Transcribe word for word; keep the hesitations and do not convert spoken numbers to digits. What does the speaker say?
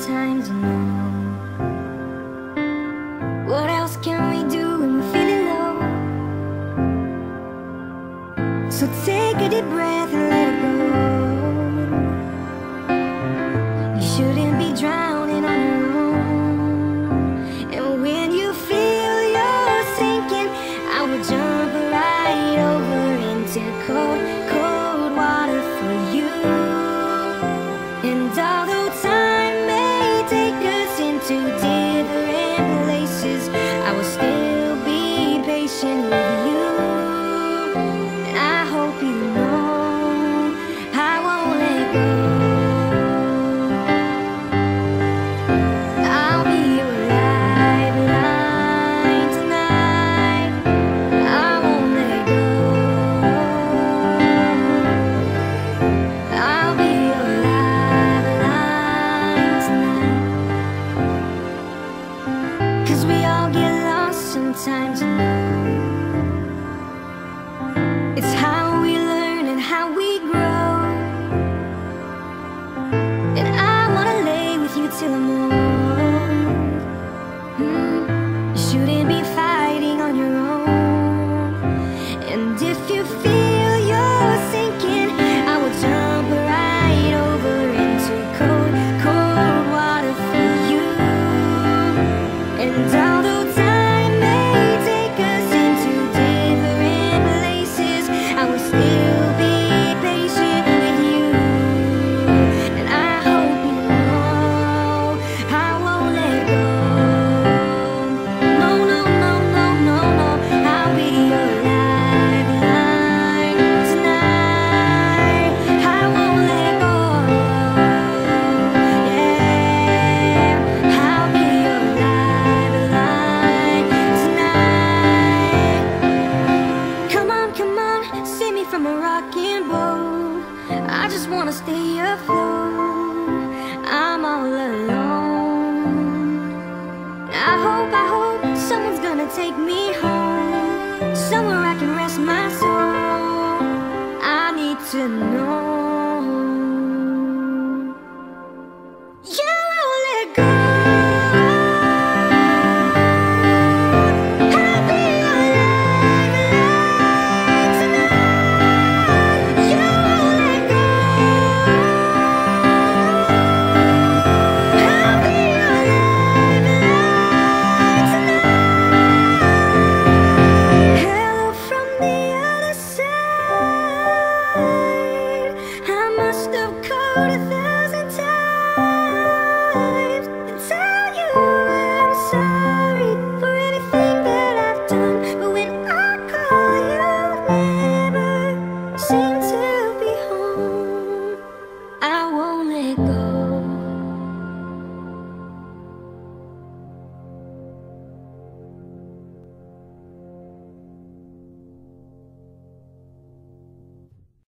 sometimes, you know. What else can we do when we're feeling low? So take a deep breath and let it go. You shouldn't be drowning on your own. And when you feel you're sinking, I will jump right over into cold, cold water for you. And although time may take us into different places, I will still be patient with you. And I hope you know I won't let go. I'll be your lifeline tonight. I won't let go. I'll be your lifeline tonight. 'Cause we all get lost sometimes, you know. It's how we learn and how we grow. And I wanna lay with you till I'm old. Hmm, You shouldn't be fighting on your own. And if you feel you're sinking, I will jump right over into cold, cold water for you. And although time may take us into different places, I will still be patient with you. And I hope you know I won't let go. No, no, no, no, no, no. I'll be your lifeline tonight. I won't let go. Yeah, I'll be your lifeline tonight. Come on, come on, save me from a rocking boat. I just wanna stay afloat. I'm all alone. I hope, I hope someone's gonna take me home, somewhere I can rest my soul. I need to know